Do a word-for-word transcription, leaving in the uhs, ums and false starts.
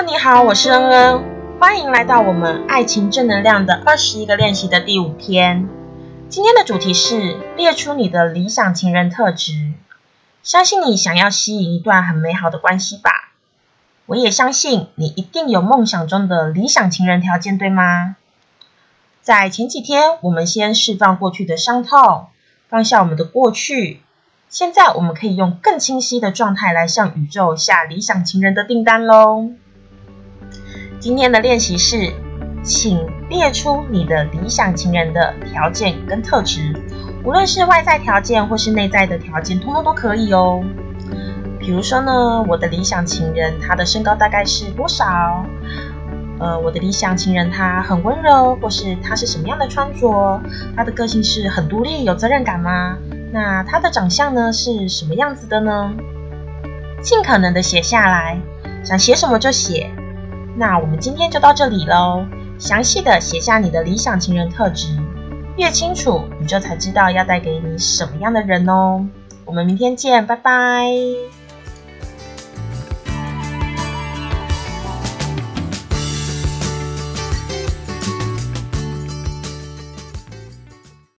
你好，我是恩恩，欢迎来到我们爱情正能量的二十一个练习的第五天。今天的主题是列出你的理想情人特质。相信你想要吸引一段很美好的关系吧？我也相信你一定有梦想中的理想情人条件，对吗？在前几天，我们先释放过去的伤痛，放下我们的过去。现在我们可以用更清晰的状态来向宇宙下理想情人的订单咯。今天的练习是，请列出你的理想情人的条件跟特质，无论是外在条件或是内在的条件，通通都可以哦。比如说呢，我的理想情人他的身高大概是多少？呃，我的理想情人他很温柔，或是他是什么样的穿着？他的个性是很独立有责任感吗？那他的长相呢是什么样子的呢？尽可能的写下来，想写什么就写。那我们今天就到这里咯，详细的写下你的理想情人特质，越清楚宇宙才知道要带给你什么样的人哦。我们明天见，拜拜。